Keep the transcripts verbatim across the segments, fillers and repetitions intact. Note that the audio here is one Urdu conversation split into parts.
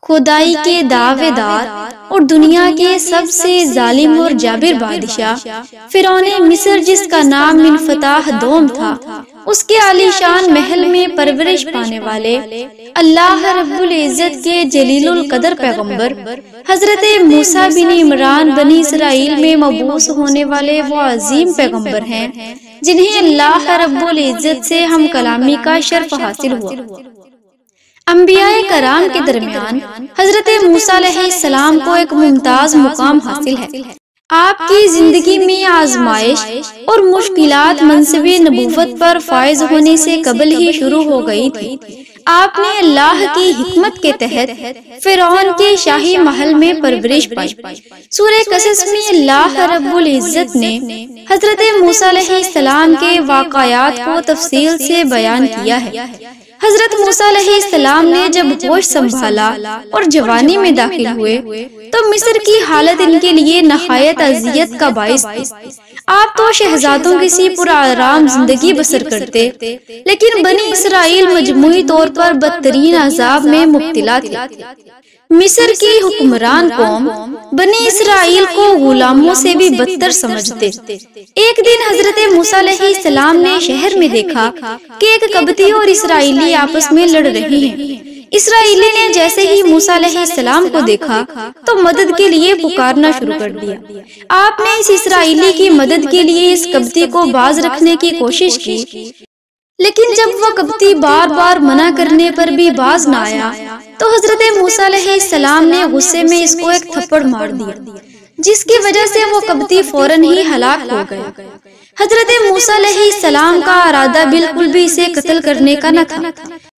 خدائی کے دعوے دار اور دنیا کے سب سے ظالم اور جابر بادشاہ فرعون مصر، جس کا نام منفتح دوم تھا، اس کے عالی شان محل میں پرورش پانے والے اللہ رب العزت کے جلیل القدر پیغمبر حضرت موسیٰ بن عمران بنی اسرائیل میں مبعوث ہونے والے وہ عظیم پیغمبر ہیں جنہیں اللہ رب العزت سے ہم کلامی کا شرف حاصل ہوا۔ انبیاء کرام کے درمیان حضرت موسیٰ علیہ السلام کو ایک ممتاز مقام حاصل ہے۔ آپ کی زندگی میں آزمائش اور مشکلات منصب نبوت پر فائز ہونے سے قبل ہی شروع ہو گئی تھی۔ آپ نے اللہ کی حکمت کے تحت فرعون کے شاہی محل میں پرورش پائی۔ سورہ قصص میں اللہ رب العزت نے حضرت موسیٰ علیہ السلام کے واقعات کو تفصیل سے بیان کیا ہے۔ حضرت موسیٰ علیہ السلام نے جب ہوش سنبھالا اور جوانی میں داخل ہوئے تو مصر کی حالت ان کے لیے نہایت اذیت کا باعث تھی۔ آپ تو شہزادوں کی سی پرآرام زندگی بسر کرتے، لیکن بنی اسرائیل مجموعی طور پر بدترین عذاب میں مبتلا تھے۔ مصر کی حکمران قوم بنی اسرائیل کو غلاموں سے بھی بدتر سمجھتے۔ ایک دن حضرت موسیٰ علیہ السلام نے شہر میں دیکھا کہ ایک قبطی اور اسرائیلی آپس میں لڑ رہی ہیں۔ اسرائیلی نے جیسے ہی موسیٰ علیہ السلام کو دیکھا تو مدد کے لیے پکارنا شروع کر دیا۔ آپ نے اس اسرائیلی کی مدد کے لیے اس قبطی کو باز رکھنے کی کوشش کی، لیکن جب وہ قبطی بار بار منع کرنے پر بھی باز نہ آیا تو حضرت موسیٰ علیہ السلام نے غصے میں اس کو ایک تھپڑ مار دیا، جس کی وجہ سے وہ قبطی فوراً ہی ہلاک ہو گیا۔ حضرت موسیٰ علیہ السلام کا ارادہ بالکل بھی اسے قتل کرنے کا نہ تھا۔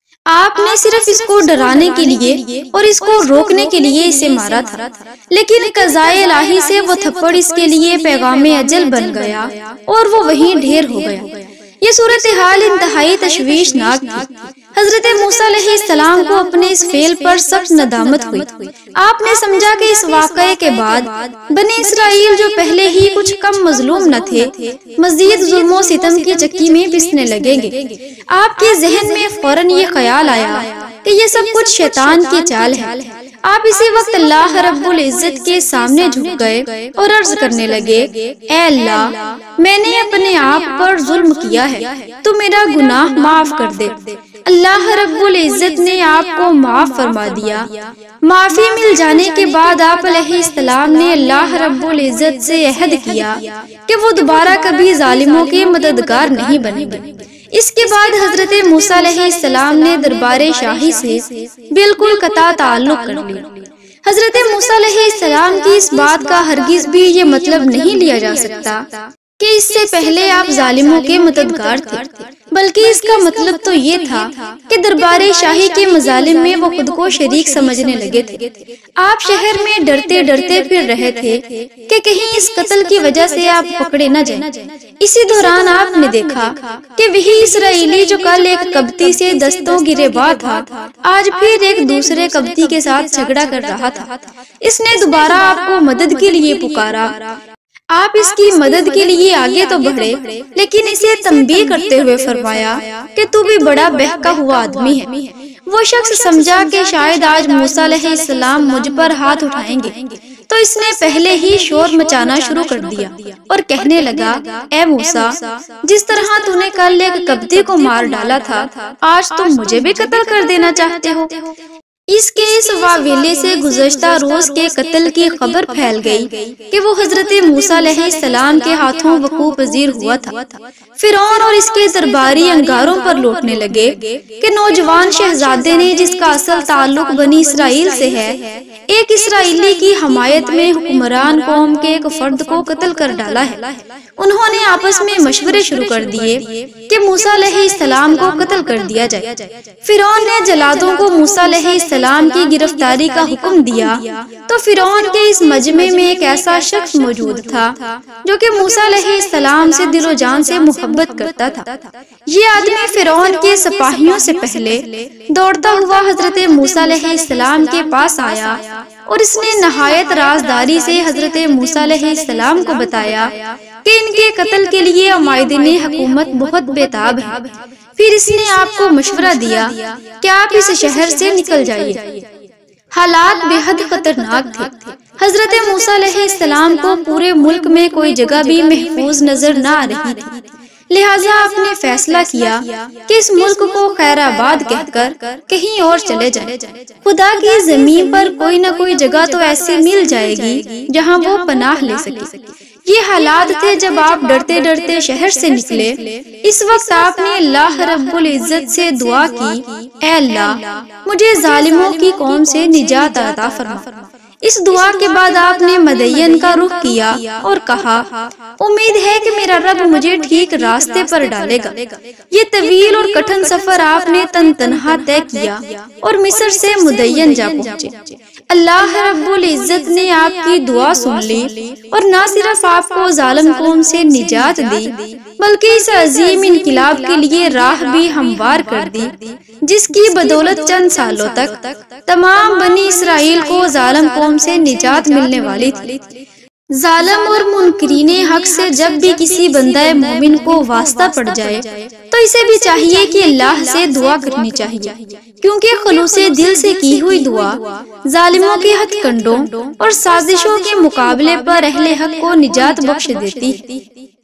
آپ نے صرف اس کو ڈرانے کے لیے اور اس کو روکنے کے لیے اسے مارا تھا، لیکن قضائے الہی سے وہ تھپڑ اس کے لیے پیغام اجل بن گیا اور وہ وہیں ڈھیر ہو گیا۔ یہ صورتحال انتہائی تشویشناک تھی۔ حضرت موسیٰ علیہ السلام کو اپنے اس فعل پر سخت ندامت ہوئی۔ آپ نے سمجھا کہ اس واقعے کے بعد بنی اسرائیل، جو پہلے ہی کچھ کم مظلوم نہ تھے، مزید ظلم و ستم کی چکی میں پسنے لگیں گے۔ آپ کے ذہن میں فوراً یہ خیال آیا کہ یہ سب کچھ شیطان کی چال ہے۔ آپ اسی وقت اللہ رب العزت کے سامنے جھک گئے اور عرض کرنے لگے، اے اللہ، میں نے اپنے آپ پر ظلم کیا ہے، تو میرا گناہ معاف کر دے۔ اللہ رب العزت نے آپ کو معاف فرما دیا۔ معافی مل جانے کے بعد آپ علیہ السلام نے اللہ رب العزت سے عہد کیا کہ وہ دوبارہ کبھی ظالموں کے مددگار نہیں بنیں گے۔ اس کے بعد حضرت موسیٰ علیہ السلام نے دربار شاہی سے بالکل قطع تعلق کر لیا۔ حضرت موسیٰ علیہ السلام کی اس بات کا ہرگز بھی یہ مطلب نہیں لیا جا سکتا کہ اس سے پہلے آپ ظالموں کے مددگار تھے، بلکہ اس کا مطلب تو یہ تھا کہ دربار شاہی کے مظالم میں وہ خود کو شریک سمجھنے لگے تھے۔ آپ شہر میں ڈرتے ڈرتے پھر رہے تھے کہ کہیں اس قتل کی وجہ سے آپ پکڑے نہ جائیں۔ اسی دوران آپ نے دیکھا کہ وہی اسرائیلی جو کل ایک قبطی سے دستوں گریباں تھا، آج پھر ایک دوسرے قبطی کے ساتھ جھگڑا کر رہا تھا۔ اس نے دوبارہ آپ کو مدد کے لیے پکارا۔ آپ اس کی مدد کے لیے آگے تو بڑھے، لیکن اسے تنبیہ کرتے ہوئے فرمایا کہ تو بھی بڑا بہکا ہوا آدمی ہے۔ وہ شخص سمجھا کہ شاید آج موسیٰ علیہ السلام مجھ پر ہاتھ اٹھائیں گے، تو اس نے پہلے ہی شور مچانا شروع کر دیا اور کہنے لگا، اے موسیٰ، جس طرح تو نے کل ایک قبطی کو مار ڈالا تھا، آج تم مجھے بھی قتل کر دینا چاہتے ہو۔ اس کے اس واویلے سے گزشتہ روز کے قتل کی خبر پھیل گئی کہ وہ حضرت موسیٰ علیہ السلام کے ہاتھوں وقوع پذیر ہوا تھا۔ فرعون اور اس کے درباری انگاروں پر لوٹنے لگے کہ نوجوان شہزادے نے، جس کا اصل تعلق بنی اسرائیل سے ہے، ایک اسرائیلی کی حمایت میں حکمران قوم کے ایک فرد کو قتل کر ڈالا ہے۔ انہوں نے آپس میں مشورے شروع کر دیے کہ موسیٰ علیہ السلام کو قتل کر دیا جائے۔ فرعون نے جلادوں کو موسیٰ علیہ السلام کی گرفتاری کا حکم دیا تو فرعون کے اس مجمع میں ایک ایسا شخص موجود تھا جو کہ موسیٰ علیہ السلام سے دل و جان سے محبت کرتا تھا۔ یہ آدمی فرعون کے سپاہیوں سے پہلے دوڑتا ہوا حضرت موسیٰ علیہ السلام کے پاس آیا اور اس نے نہایت رازداری سے حضرت موسیٰ علیہ السلام کو بتایا کہ ان کے قتل کے لیے عمائدین حکومت بہت بےتاب ہے۔ پھر اس نے آپ کو مشورہ دیا کہ آپ اس شہر سے نکل جائیے۔ حالات بے حد خطرناک تھے۔ حضرت موسیٰ علیہ السلام کو پورے ملک میں کوئی جگہ بھی محفوظ نظر نہ آ رہی تھی، لہٰذا آپ نے فیصلہ کیا کہ اس ملک کو خیر آباد کہہ کر کہیں اور چلے جائیں۔ خدا کی زمین پر کوئی نہ کوئی جگہ تو ایسی مل جائے گی جہاں وہ پناہ لے سکے۔ یہ حالات تھے جب آپ ڈرتے ڈرتے شہر سے نکلے۔ اس وقت آپ نے اللہ رب العزت سے دعا کی، اے اللہ مجھے ظالموں کی قوم سے نجات عطا فرما۔ اس دعا کے بعد آپ نے مدین کا رخ کیا اور کہا، امید ہے کہ میرا رب مجھے ٹھیک راستے پر ڈالے گا۔ یہ طویل اور کٹھن سفر آپ نے تن تنہا طے کیا اور مصر سے مدین جا پہنچے۔ اللہ رب العزت نے آپ کی دعا سن لی اور نہ صرف آپ کو ظالم قوم سے نجات دی بلکہ اس عظیم انقلاب کے لیے راہ بھی ہموار کر دی، جس کی بدولت چند سالوں تک تمام بنی اسرائیل کو ظالم قوم سے نجات ملنے والی تھی۔ ظالم اور منکرین حق سے جب بھی کسی بندہ مومن کو واسطہ پڑ جائے تو اسے بھی چاہیے کہ اللہ سے دعا کرنی چاہیے، کیونکہ خلوص دل سے کی ہوئی دعا ظالموں کے ہتھ کنڈوں اور سازشوں کے مقابلے پر اہل حق کو نجات بخش دیتی ہے۔